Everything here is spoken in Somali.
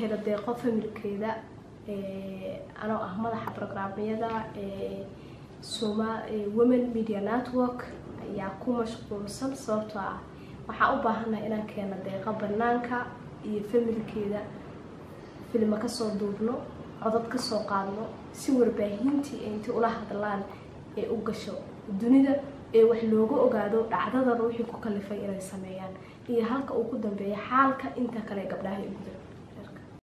helo deeqo familkeeda anoo ah madaxa programyada Women Media Network ayaa ku mashquulsan sababtoo ah waxaan u baahanahay inaan keeno deeqo banaanka iyo familkeeda filma ka soo duubno codad ka soo qaadno si warbaahintii inta ula hadlaan ee u gasho dunida ee wax looga ogaado dhacdada wixii ku kalifay inay sameeyaan iyo halka uu ku dambeeyo xaalka inta kale gabdhaha ay u